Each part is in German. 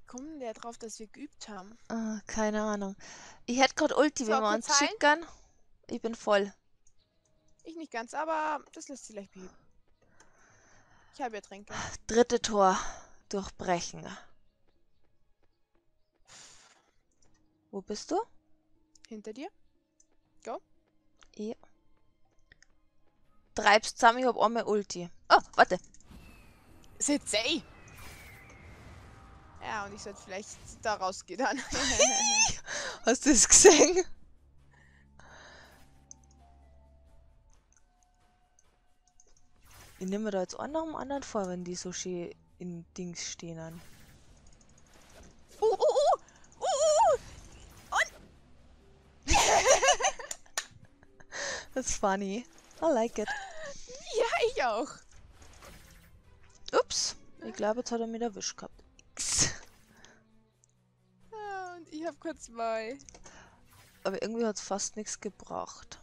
kommen der drauf, dass wir geübt haben? Keine Ahnung. Ich hätte gerade Ulti, So, wenn wir kurz uns heilen. schickern. Ich bin voll. Ich nicht ganz, aber das lässt sich leicht beheben. Ich habe ja Tränke. Dritte Tor durchbrechen. Wo bist du? Hinter dir. Go. Ja. Treibst zusammen, ich hab einmal Ulti. Oh, warte. Sitze, ey! Ja, und ich sollte vielleicht da rausgehen dann. Hast du es gesehen? Ich nehme da jetzt einen nach dem anderen vor, wenn die so schön in Dings stehen. An. Uh, uh, uh! Und... That's funny. I like it. Ja, ich auch. Ups. Ich glaube, jetzt hat er mich erwischt gehabt. Ja, und ich habe kurz mal... Aber irgendwie hat es fast nichts gebracht.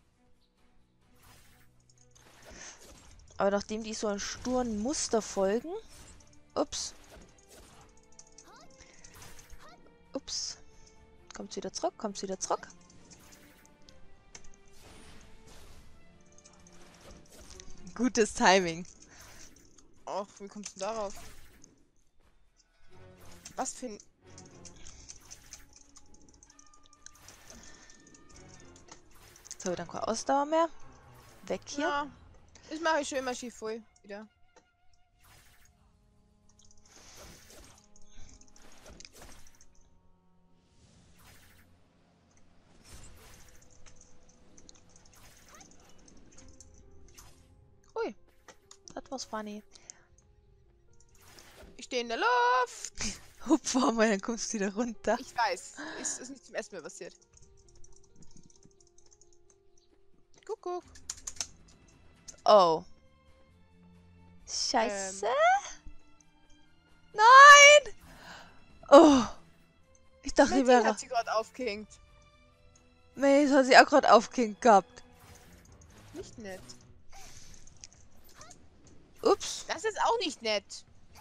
Aber nachdem die so einem sturen Muster folgen... Ups. Ups. Kommt wieder zurück, kommt wieder zurück. Gutes Timing. Och, wie kommst du darauf? Was für ein... Jetzt habe ich dann keine Ausdauer mehr. Weg hier. Ja, das mache ich schon immer schief voll wieder. Ui. Das was funny. Ich stehe in der Luft. Hupfer mal, dann kommst du wieder runter. Ich weiß, ist nicht zum ersten Mal passiert. Kuckuck. Oh. Scheiße. Nein! Oh. Ich dachte, ich Nadine wäre... hat sie gerade aufgehängt. Nee, das hat sie auch gerade aufgehängt gehabt. Nicht nett. Ups. Das ist auch nicht nett.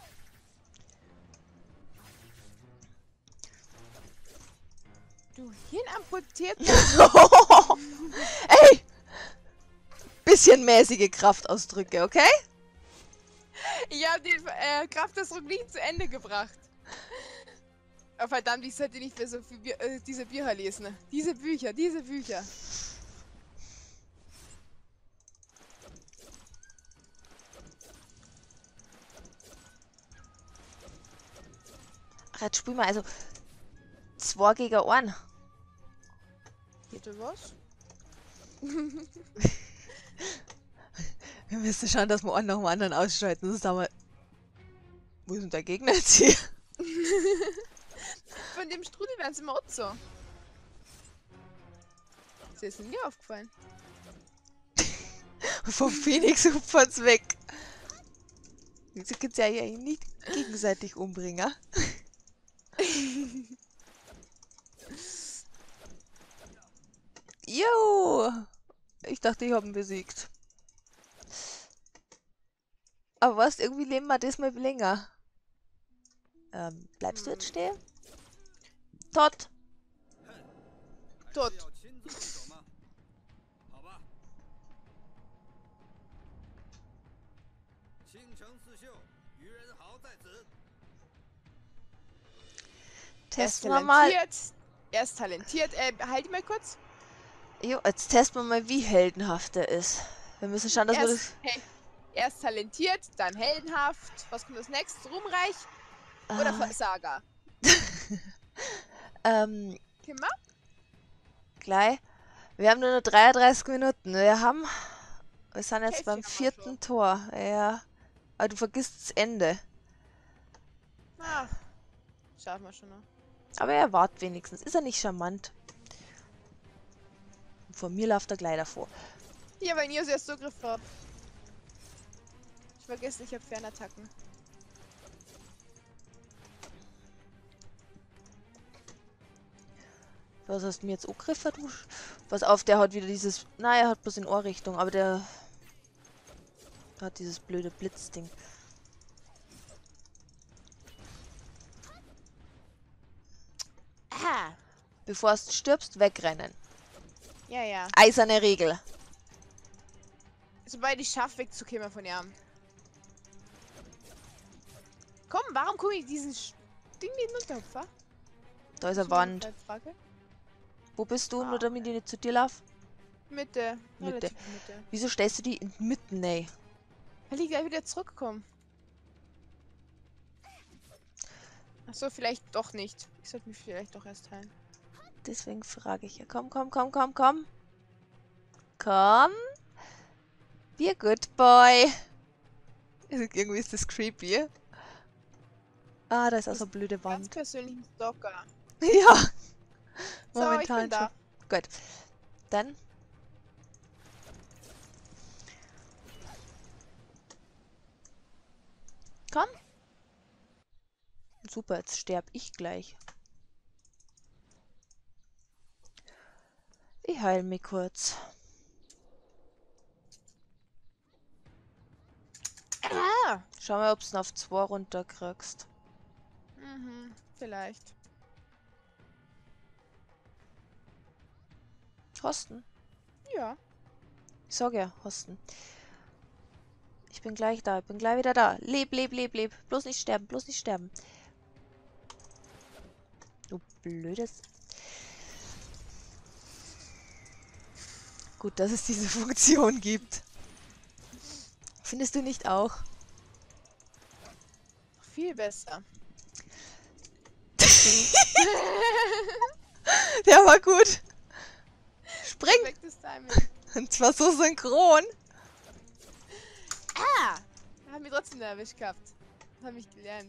Du hirnamputiert. Ey! Bisschen mäßige Kraftausdrücke, okay? Ich habe den Kraftausdruck nicht zu Ende gebracht. Oh, verdammt, ich sollte nicht mehr so viel diese Bücher lesen. Diese Bücher, diese Bücher. Ach, jetzt spielen wir also 2 gegen 1. Bitte was? Wir müssen schauen, dass wir einen nach dem anderen ausschalten. Sonst haben wir... Wo ist denn der Gegner jetzt hier? Von dem Strudel werden sie immer auch so. Das ist mir nie aufgefallen. Vom Phoenix hupfert's weg. Wieso gibt's ja hier nicht gegenseitig umbringen? Jo! Ich dachte, ich hab ihn besiegt. Aber was, irgendwie leben wir das mal länger. Bleibst du jetzt stehen? Todd! Tot. Testen wir mal. Er ist talentiert. Halt ihn mal kurz. Jo, jetzt testen wir mal, wie heldenhaft er ist. Wir müssen schauen, dass wir das... Hey, er ist talentiert, dann heldenhaft. Was kommt als nächstes? Ruhmreich oder Versager? Kimmer? Gleich. Wir haben nur noch 33 Minuten. Wir sind jetzt Käfig beim haben wir 4. schon. Tor. Ja. Aber du vergisst das Ende. Ach, schaffen wir schon noch. Aber er wartet wenigstens. Ist er nicht charmant? Von mir läuft er gleich davor. Hier, weil ihr erst Zugriff habt. Ich vergesse, ich habe Fernattacken. Was hast du mir jetzt angegriffen? Du? Pass auf, der hat wieder dieses... Nein, er hat bloß in Ohrrichtung, aber der hat dieses blöde Blitzding. Bevor du stirbst, wegrennen. Ja, ja. Eiserne Regel. Sobald ich schaffe, wegzukommen von ihm. Komm, warum komme ich diesen Ding nicht runterhupfer? Da ist eine Wand. Frage. Wo bist du, Ah, nur damit ich nicht zu dir laufe? Mitte. Mitte. Relativ Mitte. Wieso stellst du die in mitten, ey? Weil ich gleich wieder zurückkomme. Achso, vielleicht doch nicht. Ich sollte mich vielleicht doch erst heilen. Deswegen frage ich ja. Komm, komm, komm, komm, komm. Komm. Be a good boy. Irgendwie ist das creepy. Ah, da ist auch so eine blöde Ganz Wand. persönlichen Stalker. Ja. So, ich Momentan bin da. schon. Gut. Dann. Komm. Super, jetzt sterb ich gleich. Ich heile mich kurz. Ah! Schau mal, ob du es auf 2 runterkriegst. Mhm, vielleicht. Hosten. Ja. Ich sag ja, Hosten. Ich bin gleich da, ich bin gleich wieder da. Leb, leb, leb, leb. Bloß nicht sterben, bloß nicht sterben. Du blödes. Gut, dass es diese Funktion gibt. Findest du nicht auch? Viel besser. Der war gut. Spring! Perfektes Timing. Und zwar so synchron. Ah! Haben wir trotzdem erwischt gehabt. Hab ich gelernt.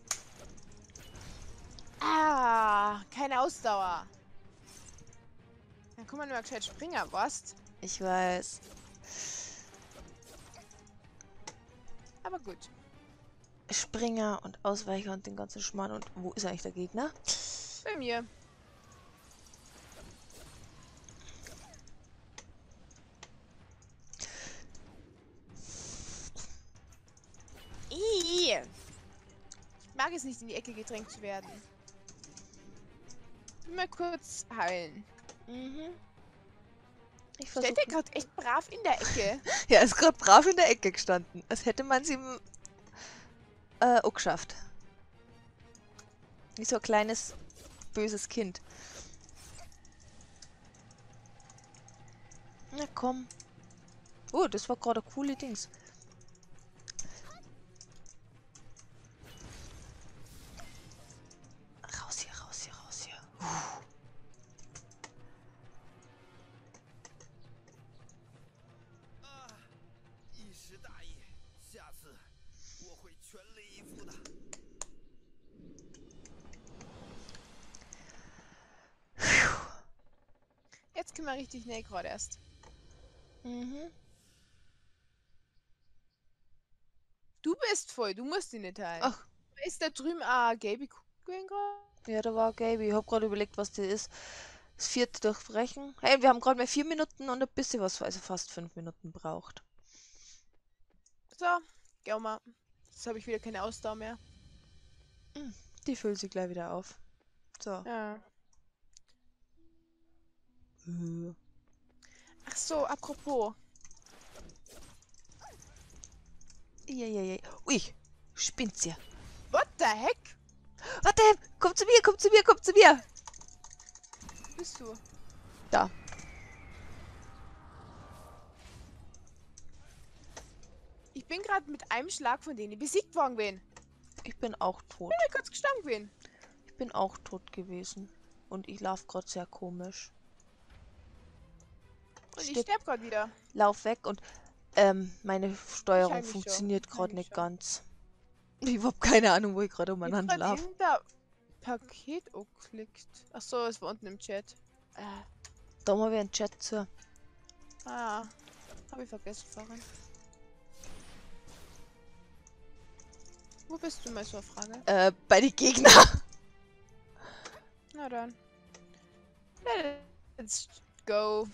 Ah! Keine Ausdauer. Dann kann man nur gescheit springen, was? Ich weiß. Aber gut. Springer und Ausweicher und den ganzen Schmarrn. Und wo ist eigentlich der Gegner? Bei mir. Ich mag es nicht, in die Ecke gedrängt zu werden. Mal kurz heilen. Mhm. Ich Steht versuche. der gerade echt brav in der Ecke? Ja, ist gerade brav in der Ecke gestanden. Als hätte man sie auch geschafft. Wie so ein kleines, böses Kind. Na komm. Oh, das war gerade coole Dings. Raus hier, raus hier, raus hier. Jetzt können wir richtig näher gerade erst. Mhm. Du bist voll, du musst ihn nicht heilen. Ach. Ist da drüben Gaby gewesen gerade? Ja, da war Gaby. Ich hab gerade überlegt, was das ist. Das 4. Durchbrechen. Hey, wir haben gerade mal 4 Minuten und ein bisschen was, also fast 5 Minuten braucht. So, geh mal. Jetzt habe ich wieder keine Ausdauer mehr. Die füllt sich gleich wieder auf. So. Ja. Ach so, apropos. Eieiei. Ui, spinnt's hier. What the heck? Warte, komm zu mir, komm zu mir, komm zu mir. Wo bist du? Da. Ich bin gerade mit einem Schlag von denen besiegt worden gewesen. Ich bin auch tot. Ich bin kurz gestanden gewesen. Ich bin auch tot gewesen. Und ich laufe gerade sehr komisch. Und ich sterbe gerade wieder. Lauf weg und meine Steuerung mich funktioniert schon. gerade nicht schon. ganz. Ich hab keine Ahnung, wo ich gerade Ich umeinander hab laufe. irgendein Paket geklickt. Ach so, es war unten im Chat. Da haben wir einen Chat zu. Habe ich vergessen vorhin. Wo bist du, mal so eine Frage? Bei den Gegnern. Na dann. Let's go.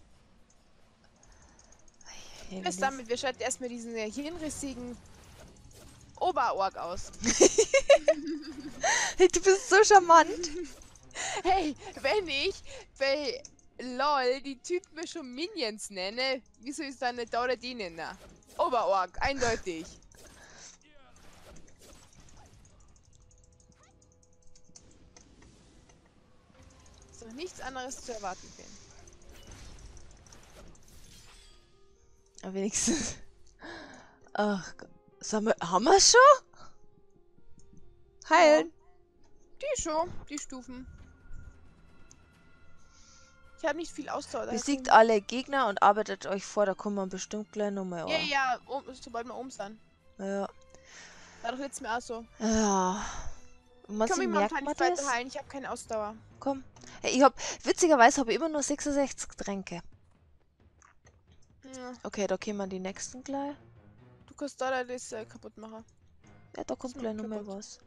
Hey, Bis damit, wir schalten erstmal diesen hirnrissigen Oberorg aus. Hey, du bist so charmant. Hey, wenn ich bei LOL die Typen mir schon Minions nenne, wieso ist dann nicht da oder die nennen? Oberorg, eindeutig. Ist doch nichts anderes zu erwarten, Finn. Aber wenigstens. Ach Gott. Haben wir schon? Heilen. Die schon, die Stufen. Ich habe nicht viel Ausdauer. Besiegt alle Gegner und arbeitet euch vor, da kommen wir bestimmt gleich nochmal. Ja, ja, sobald wir oben sind. Ja. War doch letztes Mal auch so. Ja. Und man Komm, ich merkt kann man nicht weiter das? heilen, ich habe keine Ausdauer. Komm. Ja, witzigerweise habe ich immer nur 66 Tränke. Ja, Okay, da kommen die nächsten gleich. du kannst da das kaputt machen. Ja, da kommt Ist gleich noch nochmal kaputt. was.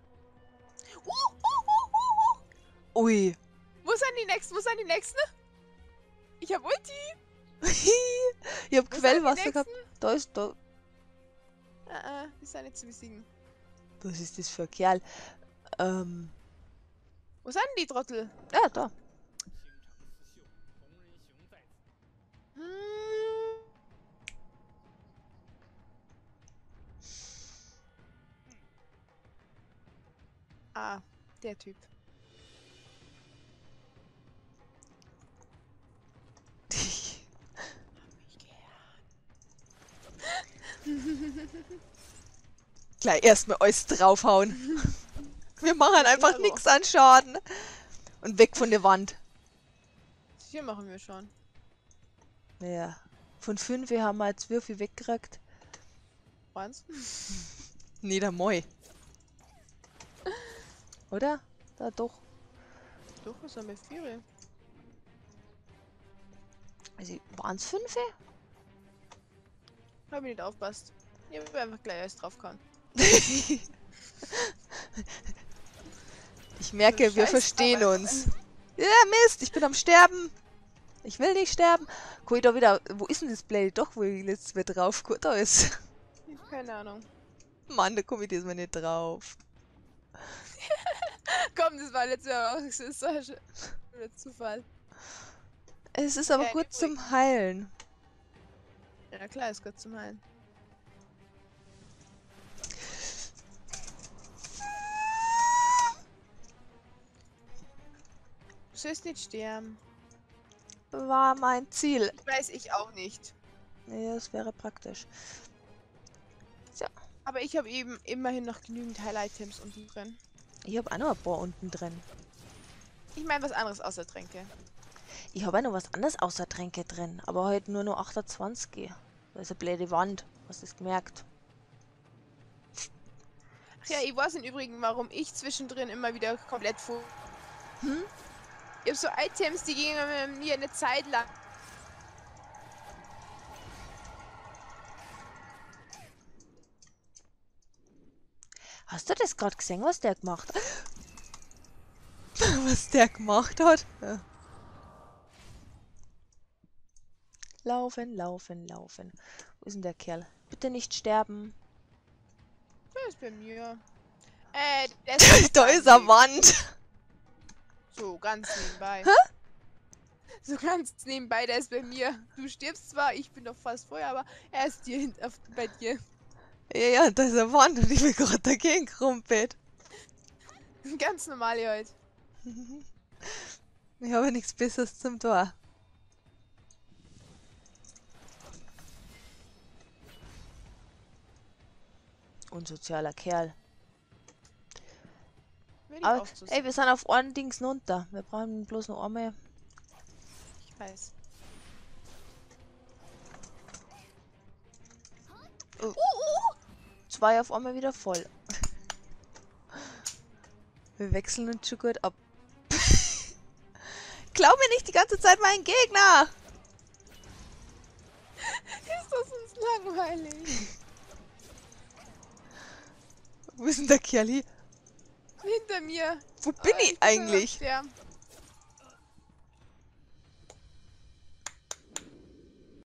Ui. Wo sind die nächsten? Wo sind die nächsten? Ich hab Ulti. Ich hab Wo sind Quellwasser die gehabt. Da ist da. Die sind nicht zu besiegen. Was ist das für ein Kerl? Wo sind die Trottel? Ja, da. Hm. Ah, der Typ. Gleich erstmal alles draufhauen. Wir machen einfach Klaro. nichts an Schaden. Und weg von der Wand. Hier machen wir schon. Ja. Von 5 haben wir jetzt wie viel weggekriegt? Eins. Nee, der Moi. Oder? Da doch. Doch, was haben wir? 4. Also, waren es 5? Hab ich nicht aufpasst. Ich hab einfach gleich alles drauf kann. Ich merke, wir Scheiß verstehen Arbeit. uns. Ja, Mist, ich bin am Sterben. Ich will nicht sterben. Guck ich da wieder. Wo ist denn das Play? Doch, wo ich letztes Mal drauf guck, da ist. Keine Ahnung. Mann, da komme ich diesmal nicht drauf. Komm, das war letztes Mal auch so ein Zufall. Es ist aber Ja, gut nee, zum Heilen. Ja klar, ist gut zum Heilen. Du sollst nicht sterben. War mein Ziel. Weiß ich auch nicht. Ja, das wäre praktisch. Aber ich habe eben immerhin noch genügend Heil-Items unten drin. Ich habe auch noch ein paar unten drin. Ich meine was anderes außer Tränke. Ich habe auch noch was anderes außer Tränke drin. Aber heute nur noch 28. Da ist eine blöde Wand. Hast du das gemerkt? Ach ja, ich weiß im Übrigen, warum ich zwischendrin immer wieder komplett vor. Hm? Ich habe so Items, die gingen mir eine Zeit lang. Hast du das gerade gesehen, was der gemacht hat? Was der gemacht hat? Ja. Laufen, laufen, laufen. Wo ist denn der Kerl? Bitte nicht sterben. Der ist bei mir. Der ist Da ist eine Wand. So, ganz nebenbei. So ganz nebenbei, der ist bei mir. Du stirbst zwar, ich bin doch fast vorher, aber er ist hier bei dir. Ja, ja, da ist eine Wand und ich bin gerade dagegen krumpelt. Ganz normal heute. Ich habe nichts Besseres zum Tor. Unsozialer Kerl. Will ich Aber, auch so ey, wir sind auf einen Dings runter. Wir brauchen bloß noch einmal. Ich weiß. Zwei auf einmal wieder voll. Wir wechseln uns schon gut ab. Glaub mir nicht die ganze Zeit meinen Gegner! Ist das uns langweilig? Wo ist denn der Kerli? Hinter mir. Wo bin ich bin eigentlich? schon am Sterben.